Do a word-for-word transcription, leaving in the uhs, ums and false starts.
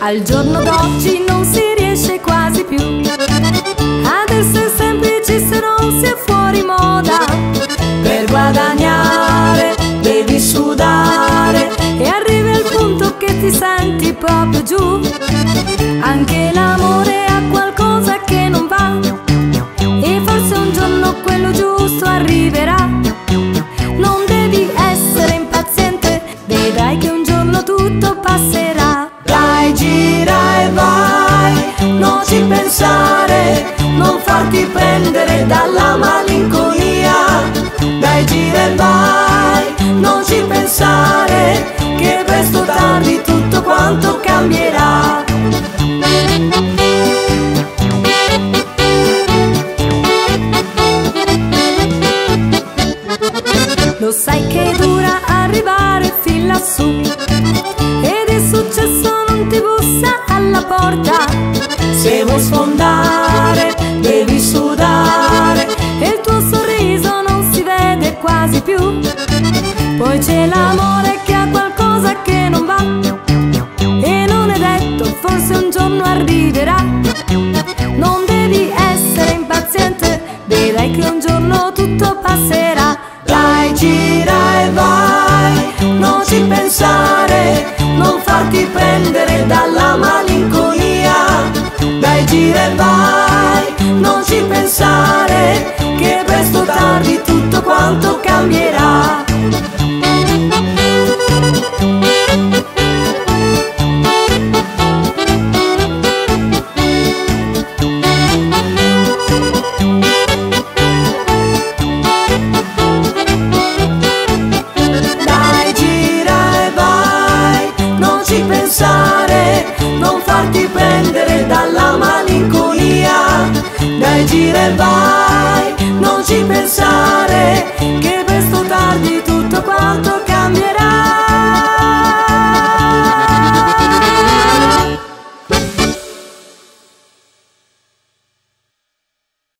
Al giorno d'oggi non si riesce quasi più ad essere semplici se non si è fuori moda. Per guadagnare devi sudare e arrivi al punto che ti senti proprio giù. Anche l'amore ha qualcosa che non va e forse un giorno quello giusto arriverà. Non devi essere impaziente, vedrai che un giorno tutto passerà. Dai, gira e vai, non ci pensare, non farti prendere dalla malinconia. Dai, gira e vai, non ci pensare, che presto o tardi tutto quanto cambierà. Lo sai che dura arrivare fin lassù ed il successo non ti bussa alla porta. Se vuoi sfondare devi sudare e il tuo sorriso non si vede quasi più. Poi c'è l'amore che ha qualcosa che non va e non è detto, forse un giorno arriverà. Non devi essere impaziente, vedrai che un giorno tutto passerà. Dai, gira e vai, non ci pensare, non farti prendere dalla malinconia. Dai, gira e vai, non ci pensare, che presto o tardi tutto quanto cambierà. Non farti prendere dalla malinconia. Dai, gira e vai.